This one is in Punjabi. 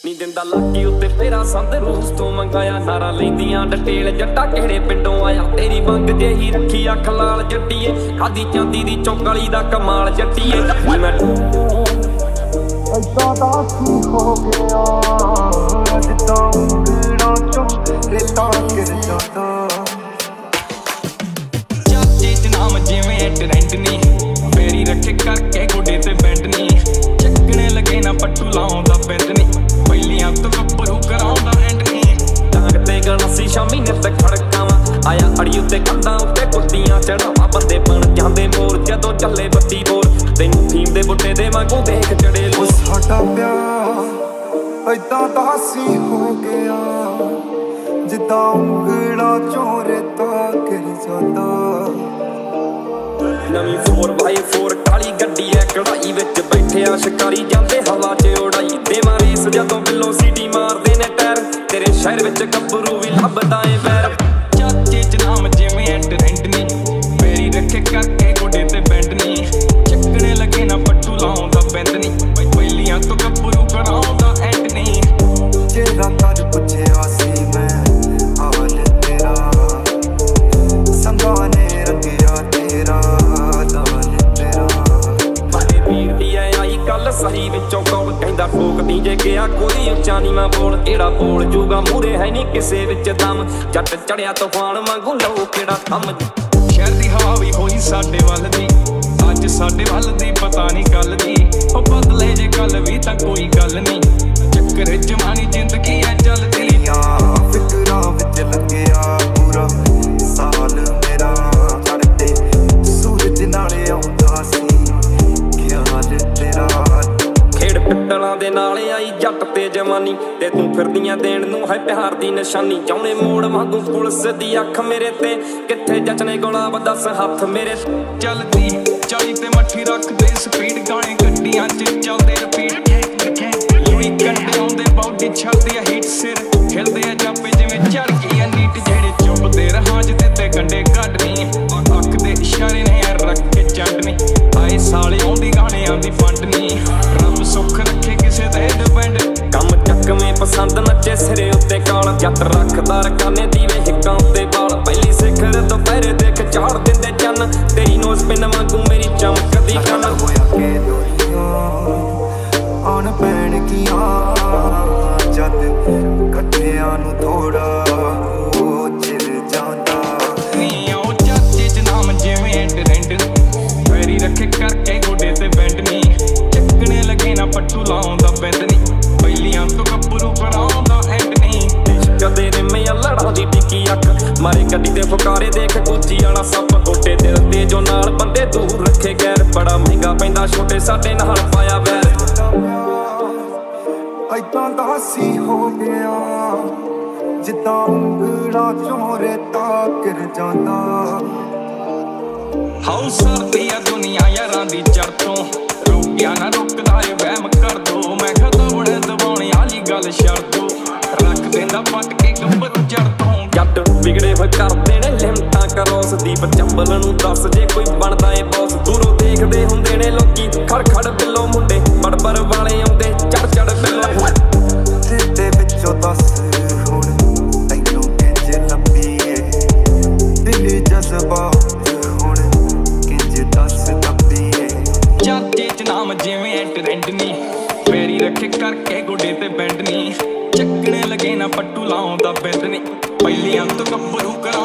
ਨੀ ਦਿੰਦਾ ਲਾਕੀ ਉੱਤੇ ਫੇਰਾ ਸੰਦ ਰੂਸ ਤੋਂ ਮੰਗਾਇਆ ਨਾਰਾ ਲੈਂਦੀਆਂ ਡਟੇਲ ਜੱਟਾ ਕਿਹੜੇ ਪਿੰਡੋਂ ਆਇਆ ਤੇਰੀ ਮੰਗ ਜਿਹੀ ਰੱਖੀ ਅੱਖ ਲਾਲ ਜੱਟੀਏ ਖਾਦੀ ਚਾਂਦੀ ਦੀ ਚੌਂਕਾਲੀ ਦਾ ਕਮਾਲ ਜੱਟੀਏ ਮੈਂ ਐਦਾਂ ਦਾ ਕੀ ਹੋ ਗਿਆ ਜਿੱਦਾਂ ਉਂਗਲਾਂ ਚੋਂ ਰੇਤਾ ਗਿਰ ਜਾਂਦਾ ਚਾਚੇ ਚ ਨਾਮ ਜਿਵੇਂ ਟ੍ਰੈਂਡ ਨੀ ਫੇਰੀ ਰੱਖੇ ਕਰਕੇ ਗੋਡੇ ਤੇ ਬੈਂਡ ਨੀ ਚੱਕਣੇ ਲੱਗੇ ਨਾ ਪੱਟੂ ਲਾਉਂਦਾ ਬੈਂਡ ਨੀ ਪਹਿਲੀਆਂ ਤੋਂ ਗੱਭਰੂ ਕਰਾਉਂਦਾ ਐਂਡ ਨੀ ਟਾਂਗ ਤੇ ਗਣਸੀ ਸ਼ਾਮੀ ਨੇ ਤੇ ਖੜਕਾਵਾਂ ਆਇਆ ਅੜੀ ਉੱਤੇ ਕੰਧਾਂ ਉੱਤੇ ਕੁੱਤੀਆਂ ਚੜਾਵਾਂ ਬੰਦੇ ਬਣ ਜਾਂਦੇ ਮੋਰ ਜਦੋਂ ਚੱਲੇ ਬੱਤੀ ਬੋਰ ਤੈਨੂੰ ਫੀਮ ਦੇ ਬੁੱਟੇ ਦੇ ਵਾਂਗੂ ਦੇਖ ਚੜੇ ਲੋ ਸਾਡਾ ਪਿਆਰ ਏਦਾਂ ਦਾ ਸੀ ਹੋ ਗਿਆ ਜਿੱਦਾਂ ਉਂਗਲਾਂ ਚੋਂ ਰੇਤਾ ਗਿਰ ਜਾਂਦਾ ਨਵੀਂ 4x4 ਕਾਲੀ ਗੱਡੀ ਐ ਕਢਾਈ ਵਿੱਚ ਬੈਠਿਆ ਸ਼ਿਕਾਰੀ ਜਾਂਦੇ ਹਵਾ 'ਚ ਉਡਾਈ ਦੇਵਾਂ ਰੇਸ ਜਦੋਂ ਬਿੱਲੋ ਸੀਟੀ ਮਾਰਦੇ ਨੇ ਟਾਇਰ ਤੇਰੇ ਸ਼ਹਿਰ ਵਿੱਚ ਗੱਭਰੂ ਵੀ ਲੱਭਦਾ ਏ ਵੈਰ ਚਾਚੇ ਚ ਨਾਮ ਜਿਵੇਂ ਟ੍ਰੈਂਡ ਨੀ ਮੇਰੀ ਰੱਖੇ ਕਰਕੇ ਗੋਡੇ ਤੇ ਬੈਂਡ ਨੀ ਚੱਕਣੇ ਲੱਗੇ ਨਾ ਪੱਟੂ ਲਾਉਂਦਾ ਬੈਂਦ ਨੀ ਪਹਿਲੀਆਂ ਤੋਂ ਗੱਭਰੂ ਕਰਾਉਂਦਾ ਐਂਡ ਨੀ ਜੇ ਰਾਤਾਂ 'ਚ ਪੁੱਛਿਆ ਸੀ ਮੈਂ ਹਾਲ ਤੇਰਾ ਸੰਗਾਂ ਨੇ ਰੰਗਿਆ ਤੇਰਾ ਕੱਲ ਸਹੀ ਵਿੱਚੋਂ ਕੌਲ ਕਹਿੰਦਾ ਠੋਕਦੀ ਜੇ ਗਿਆ ਕੋਈ ਉੱਚਾ ਨੀਵਾਂ ਬੋਲ ਕਿਹੜਾ ਬੋਲ ਜੂਗਾ ਮੂਰੇ ਹੈ ਨਹੀਂ ਕਿਸੇ ਵਿੱਚ ਦਮ ਜੱਟ ਚੜਿਆ ਤੂਫਾਨ ਵਾਂਗੂ ਲਹੂ ਕਿਹੜਾ ਥੰਮ ਸ਼ਹਿਰ ਦੀ ਹਵਾ ਵੀ ਹੋਈ ਸਾਡੇ ਵੱਲ ਦੀ ਅੱਜ ਸਾਡੇ ਵੱਲ ਦੀ ਪਤਾ ਨਹੀਂ ਕੱਲ ਦੀ ਉਹ ਬਦਲੇ ਜੇ ਕੱਲ ਵੀ ਤਾਂ ਕੋਈ ਗੱਲ ਨਹੀਂ ਚੱਕਰ ਜਵਾਨੀ ਜ਼ਿੰਦਗੀ ਐ ਚੱਲਦੀ ਫਿਕਰਾਂ ਵਿੱਚ ਲੱਗਿਆ ਪੂਰਾ ਸਾਲ ਮੇਰਾ ਚੜ੍ਹਦੇ ਸੂਰਜ ਨਾਲੇ ਆਉਂਦਾ ਸੀ ਖੇਡ ਪਿੱਟਲਾਂ ਦੇ ਨਾਲ ਆਈ ਜੱਟ ਤੇ ਜਵਾਨੀ ਤੇ ਤੂੰ ਫਿਰਦੀਆਂ ਦੇਣ ਨੂੰ ਹੈ ਪਿਆਰ ਦੀ ਨਿਸ਼ਾਨੀ ਚਾਉਣੇ ਮੋੜ ਵਾਂਗੂ ਪੁਲਿਸ ਦੀ ਅੱਖ ਮੇਰੇ ਤੇ ਕਿੱਥੇ ਜਚਨੇ ਗੁਲਾਬ ਦੱਸ ਹੱਥ ਮੇਰੇ ਚੱਲਦੀ 40 ਤੇ ਮੱਠੀ ਰੱਖਦੇ ਸਪੀਡ ਗਾਣੇ ਗੱਡੀਆਂ 'ਚ ਚੱਲਦੇ ਰਿਪੀਟ ਲੂਈ ਕੰਡੇ ਆਉਂਦੇ ਬਾਡੀ ਛੱਡਦੀ ਆ ਹੀਟ ਸਿਰ ਖਿਲਦੇ ਆ ਜਾਪੇ ਜਿਵੇਂ ਚੜ ਗਈ ਆ ਨੀਟ ਜਿਹੜੇ ਚੁੱਪਦੇ ਰਹਾਂ ਜਿੱਤੇ ਤੇ ਕੰਡੇ ਕੱਢਣੀ ਅੱਖ ਦੇ ਇਸ਼ਾਰੇ ਨੇ ਰੱਖ ਕੇ ਚੰਡਨੀ ਆਏ ਸਾਲੇ ਆਉਂਦੀ ਗਾਣਿਆਂ ਦੀ ਫੰਡਨੀ ਰੱਬ ਸੁੱਖ ਰੱਖੇ ਕਿਸੇ ਤੇ ਡਿਪੈਂਡ ਕੰਮ ਚੱਕਵੇਂ ਪਸੰਦ ਨੱਚੇ ਸਿਰੇ ਉੱਤੇ ਕਾਲ ਜੱਟ ਰੱਖਦਾ ਰਕਾਨੇ ਦੀਵੇ ਹਿੱਕਾਂ ਉੱਤੇ ਵਾਲ ਪਹਿਲੀ ਸਿਖਰ ਦੁਪਹਿਰੇ ਦੇਖ ਝਾੜ ਦਿੰਦੇ ਚੰਨ ਤੇਰੀ ਨੋਜ਼ ਪਿੰਨ ਵਾਂਗੂ ਮੇਰੀ ਚਮਕਦੀ ਕੰਨ ਹੋਇਆ ਕਿ ਦੋਰੀਆਂ ਆਉਣ ਪੈਣਗੀਆਂ ਜਦ ਇਕੱਠਿਆਂ ਨੂੰ ਥੋੜਾ ਚਿਰ ਜਾਂਦਾ ਨੀ ਉਹ ਚਾਚੇ ਚ ਨਾਮ ਜਿਵੇਂ ਟ੍ਰੈਂਡ ਫੇਰੀ ਰੱਖੇ ਕਰਕੇ ਗੋਡੇ ਤੇ ਬੈਂਡ ਨੀ ਚੱਕਣੇ ਲੱਗੇ ਨਾ ਪੱਟੂ ਲਾਉਂਦਾ ਬੈਂਦ ਨੀ ਪਹਿਲੀਆਂ ਤੋਂ ਗੱਭਰੂ ਕਰਾਉਂਦਾ ਐਂਡ ਨੀ ਕਦੇ ਰਿਮਿਆ ਲੜਾਂ ਦੀ ਟਿੱਕੀ ਅੱਖ ਮਾਰੇ ਗੱਡੀ ਦੇ ਫੁਕਾਰੇ ਦੇਖ ਉੱਚੀ ਵਾਲਾ ਸੱਪ ਗੋਡੇ ਦਿਲ ਤੇ ਜੋ ਨਾਲ ਬੰਦੇ ਦੂਰ ਰੱਖੇ ਗੈਰ ਬੜਾ ਮਹਿੰਗਾ ਪੈਂਦਾ ਛੋਟੇ ਸਾਡੇ ਨਾਲ ਪਾਇਆ ਵੈਰ ਏਦਾਂ ਦਾ ਸੀ ਹੋ ਗਿਆ ਜਿੱਦਾਂ ਉਂਗਲਾਂ ਚੋਂ ਰੇਤਾ ਗਿਰ ਜਾਂਦਾ ਹਾਉ ਸਰਦੀ ਆ ਦੁਨੀਆ ਯਾਰਾਂ ਦੀ ਚੜ ਤੋਂ ਰੋਕਿਆ ਨਾ ਰੁਕਦਾ ਏ ਵਹਿਮ ਕਰ ਦੋ ਮੈਂ ਖਤਮ ਬੜੇ ਦਬਾਉਣੀ ਵਾਲੀ ਗੱਲ ਛੱਡ ਦੋ ਰੱਖ ਦਿੰਦਾ ਪੱਟ ਕੇ ਗੱਭਰੂ ਜੜ ਤੋਂ ਜੱਟ ਵਿਗੜੇ ਹੋਏ ਕਰਦੇ ਨੇ ਲਿਮਟਾਂ ਕਰੋਸ ਦੀਪ ਚੰਬਲ ਨੂੰ ਦੱਸ ਜੇ ਕੋਈ ਬਣਦਾ ਏ ਬੌਸ ਦੂਰੋਂ ਦੇਖਦੇ ਹੁੰਦੇ ਨੇ ਲੋਕੀ ਖੜ ਖੜ ਬਿੱਲੋ ਮੁੰਡੇ ਬੜਬੜ ਵਾਲੇ ਆਉਂਦੇ ਚੜ ਚੜ ਬਿੱਲੋ ਤੇ ਵਿੱਚੋਂ ਦੱਸ ਹੁਣ ਤੈਨੂੰ ਕਿੰਜ ਲੱਭੀਏ ਦਿਲ ਜਜ਼ਬਾ ਚਾਚੇ ਚ ਨਾਮ ਜਿਵੇਂ ਟ੍ਰੈਂਡ ਨੀ ਫੇਰੀ ਰੱਖੇ ਕਰਕੇ ਗੋਡੇ ਤੇ ਬੈਂਡ ਨੀ ਚੱਕਣੇ ਲੱਗੇ ਨਾ ਪੱਟੂ ਲਾਉਂਦਾ ਬੈਂਦ ਨੀ ਪਹਿਲੀਆਂ ਤੋਂ ਗੱਭਰੂ